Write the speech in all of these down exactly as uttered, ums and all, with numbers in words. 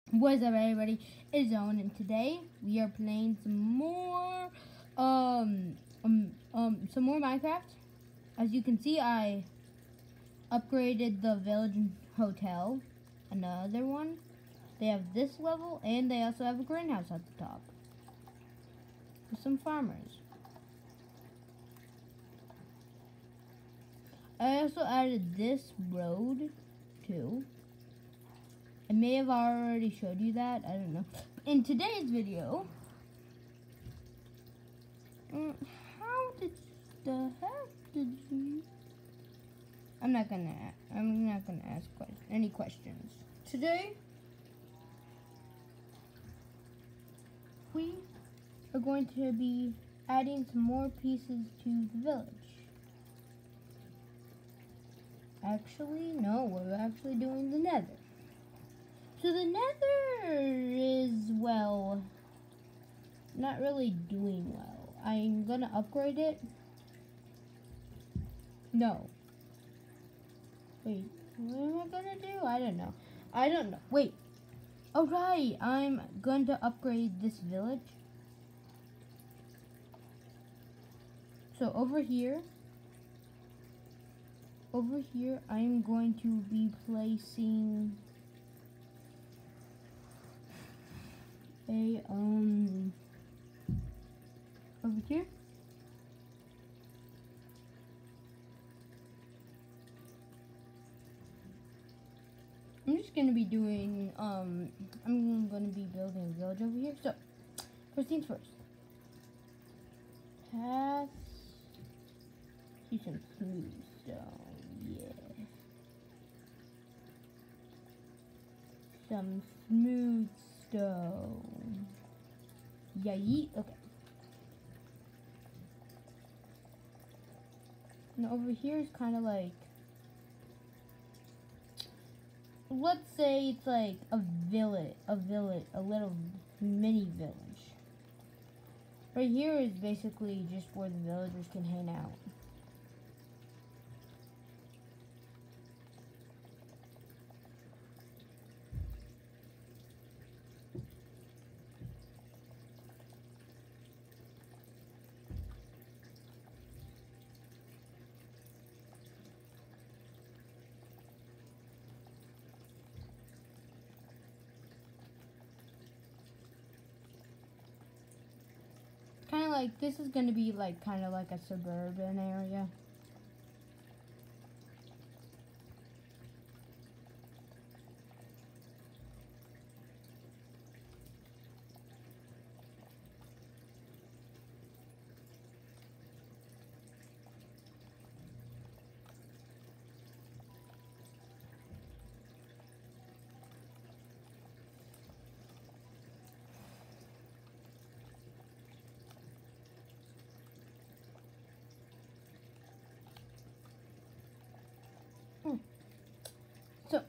What's up, everybody? It's Owen, and today we are playing some more, um, um, um, some more Minecraft. As you can see, I upgraded the village and hotel. Another one. They have this level, and they also have a greenhouse at the top with some farmers. I also added this road too. I may have already showed you that. I don't know. In today's video, mm, how did the heck did you? I'm not gonna. I'm not gonna ask que any questions today. We are going to be adding some more pieces to the village. Actually, no, we're actually doing the nether. So the nether is, well, not really doing well. I'm gonna upgrade it. No. Wait, what am I gonna do? I don't know. I don't know. Wait. Oh, right. I'm going to upgrade this village. So over here, over here, I'm going to be placing a, um, over here. I'm just going to be doing, um, I'm going to be building a village over here. So, first things first. Pass, see some smooth stone, yeah. Some smooth stone. Yay, okay. And over here is kind of like, let's say it's like a village, a village, a little mini village. Right here is basically just where the villagers can hang out. Kind of like, this is going to be like, kind of like a suburban area. Hmm. So,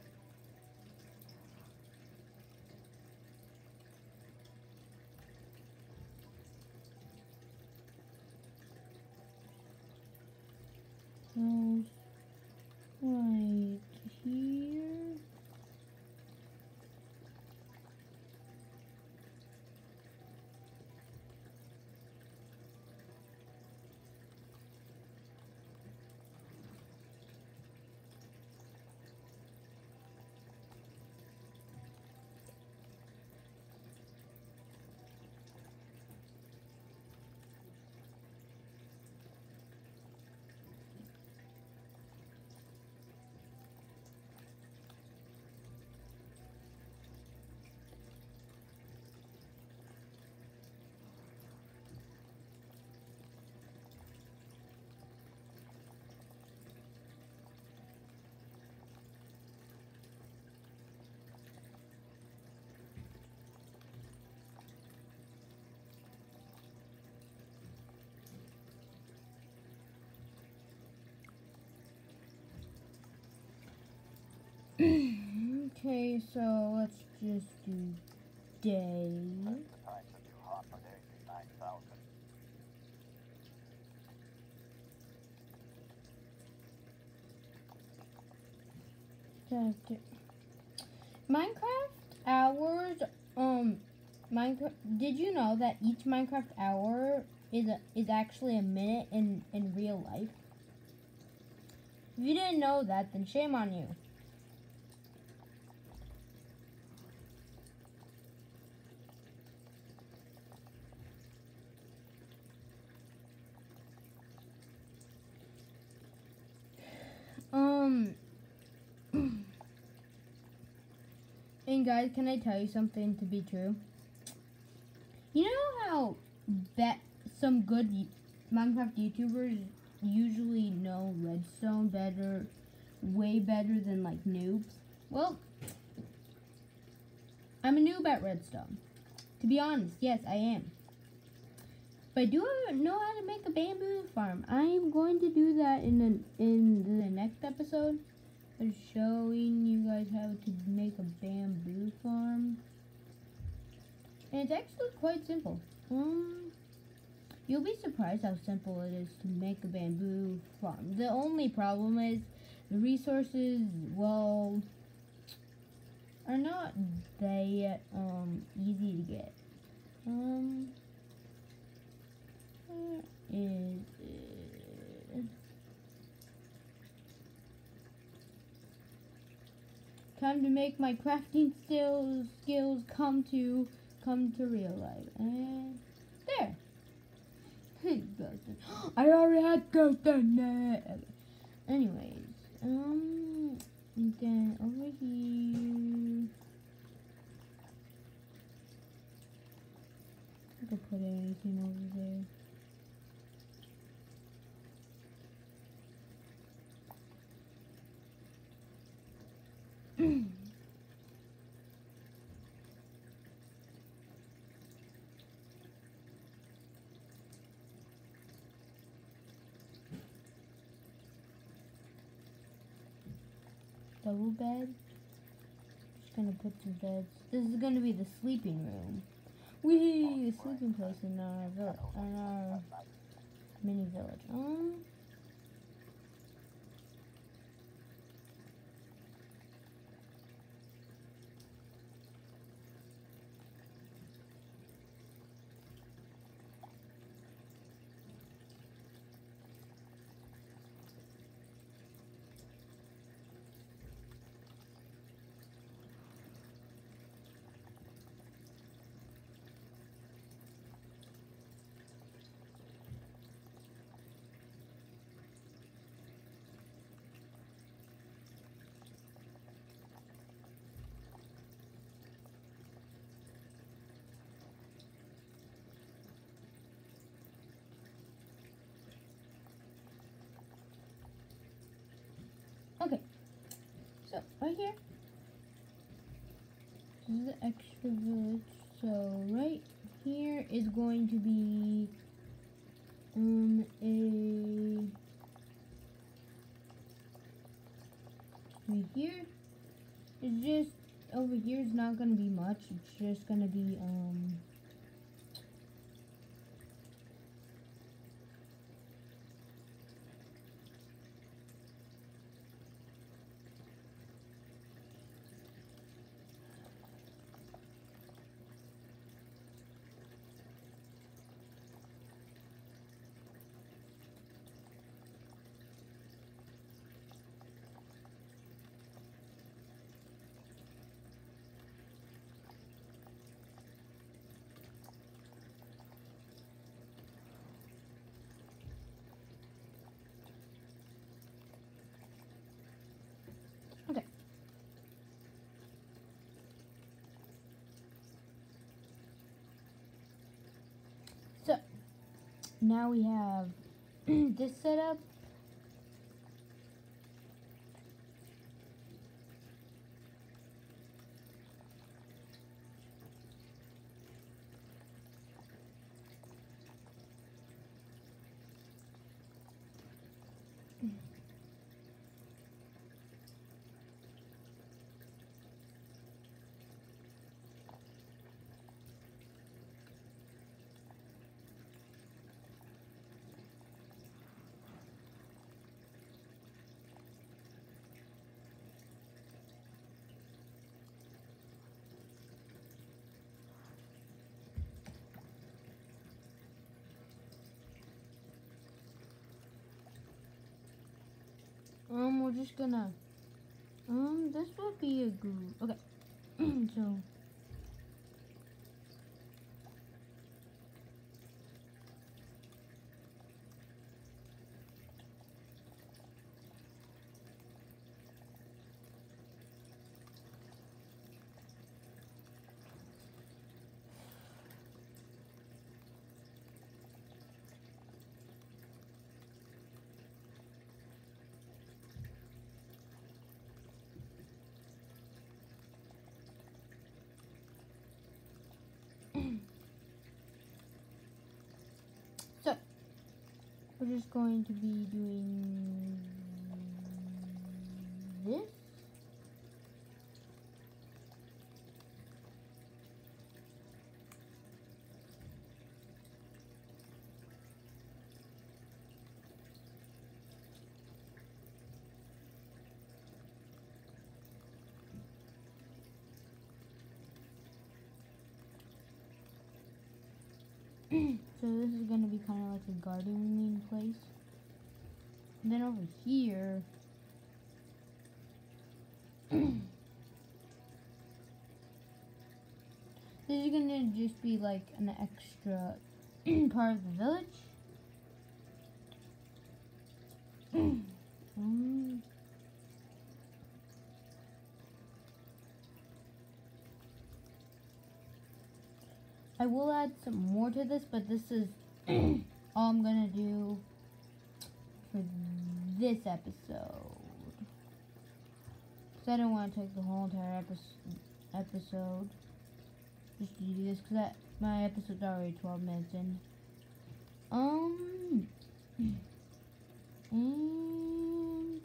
goes right here. Okay, so let's just do day. Minecraft hours Minecraft. Did you know that each Minecraft hour is a, is actually a minute in in real life? If you didn't know that, then shame on you. Um. And guys, can I tell you something to be true? You know how bet some good Minecraft YouTubers usually know redstone better, way better than like noobs? Well, I'm a noob at redstone. To be honest, yes, I am. But I do know how to make a bamboo farm. I am going to do that in the, in the next episode. I'm showing you guys how to make a bamboo farm. And it's actually quite simple. Um, you'll be surprised how simple it is to make a bamboo farm. The only problem is the resources, well, are not that um easy to get. Um, where is it? Time to make my crafting skills skills come to come to real life. And there. I already had ghost in it. Anyways, um, and then over here, I could put anything over there. Double bed. Just gonna put some beds. This is gonna be the sleeping room. Wee, the sleeping place in our village, in our mini village. Um. Okay, so right here, this is the extra village. So right here is going to be um a right here. It's just over here is not gonna be much. It's just gonna be um. Okay. So now we have this setup. Um, we're just gonna, um, this would be a good, okay, so, so, we're just going to be doing this. So this is going to be kind of like a gardening place. And then over here, this is going to just be like an extra part of the village. um, I will add some more to this, but this is all I'm gonna do for this episode. Because I don't want to take the whole entire epi- episode just to do this, because my episode's already twelve minutes in. Um, and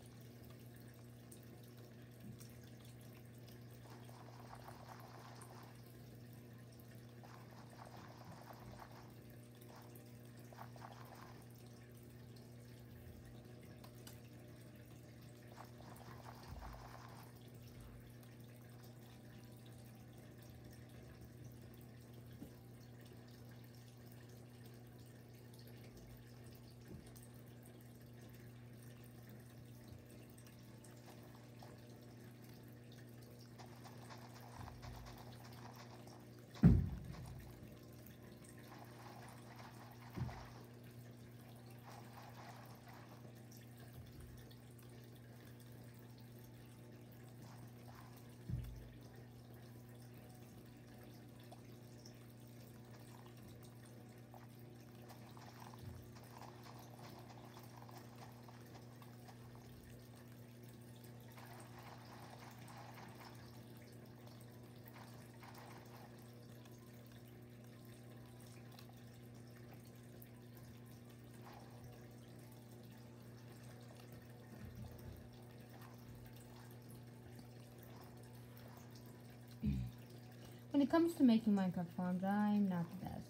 when it comes to making Minecraft farms, I'm not the best.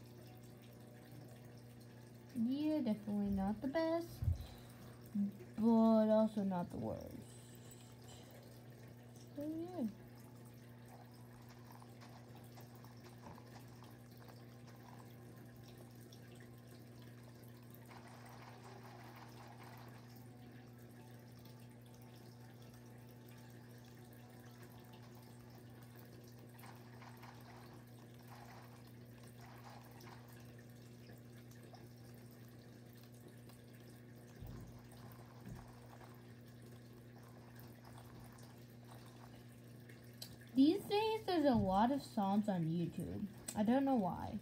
Yeah, definitely not the best, but also not the worst. So yeah. These days, there's a lot of songs on YouTube. I don't know why.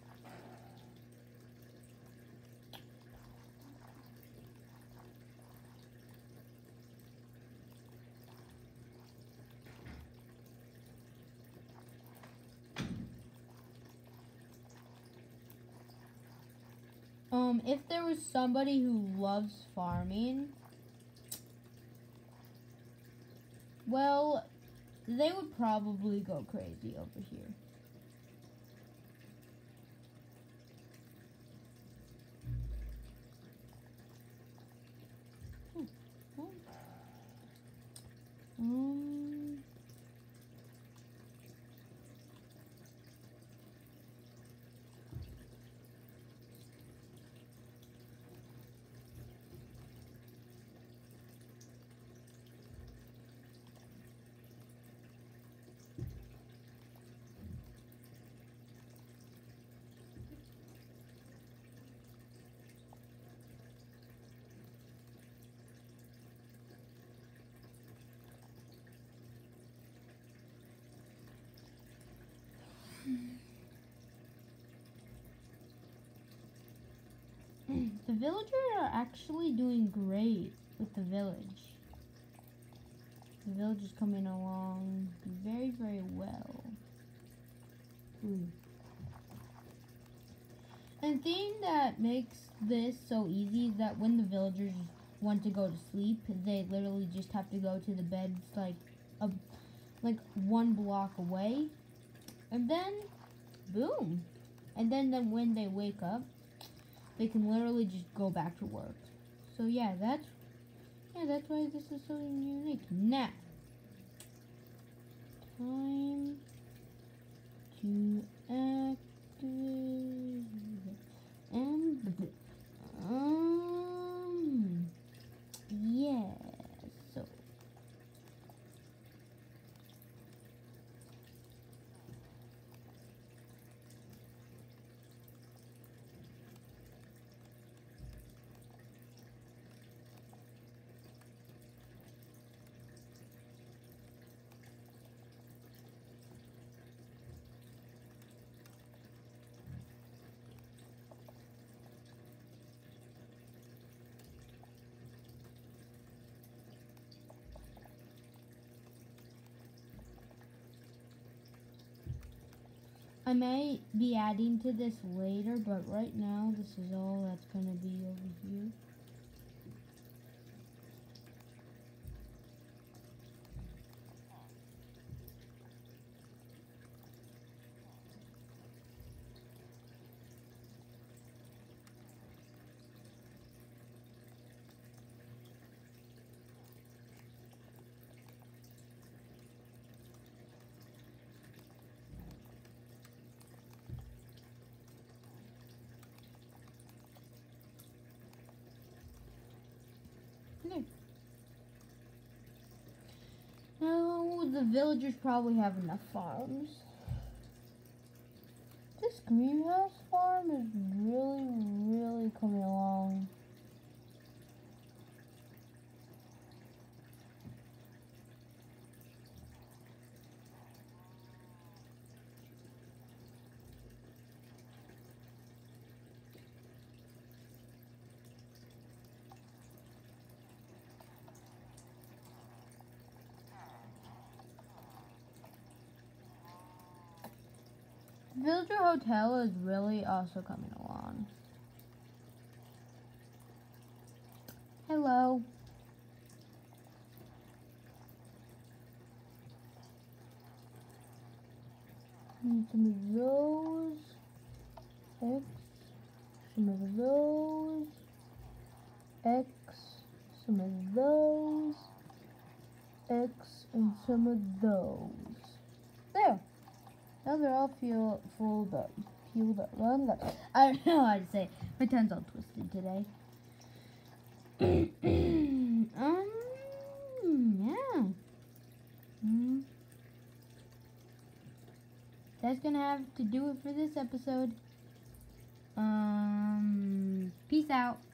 Um, if there was somebody who loves farming, well, they would probably go crazy over here. Hmm. Um, the villagers are actually doing great with the village. The village is coming along very, very well. Ooh. And the thing that makes this so easy is that when the villagers want to go to sleep, they literally just have to go to the beds like a, like one block away, and then boom, and then, then when they wake up, they can literally just go back to work. So yeah, that's yeah, that's why this is so unique. Now, time to activate and um yeah. So I might be adding to this later, but right now this is all that's gonna be over here. Okay. Now the villagers probably have enough farms. This greenhouse farm is really, really coming along. Villager Hotel is really also coming along. Hello. Need some of those. X. Some of those. X. Some of those. X. And some of those. There. Now they're all fuel, fueled up. Fueled up. I don't know how to say it. My tongue's all twisted today. um, yeah. Mm. That's gonna have to do it for this episode. Um, peace out.